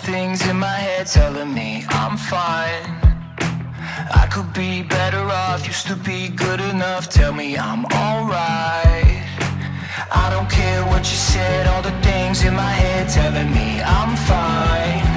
things in my head telling me I'm fine. I could be better off, used to be good enough. Tell me I'm alright. I don't care what you said, all the things in my head telling me I'm fine.